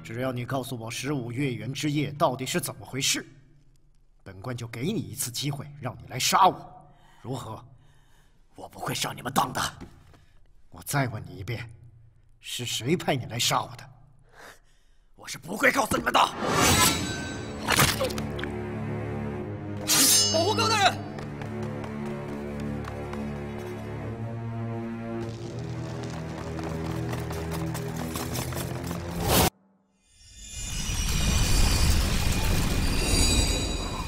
只要你告诉我15月圆之夜到底是怎么回事，本官就给你一次机会，让你来杀我，如何？ 我不会上你们当的。 我再问你一遍，是谁派你来杀我的？ 我是不会告诉你们的。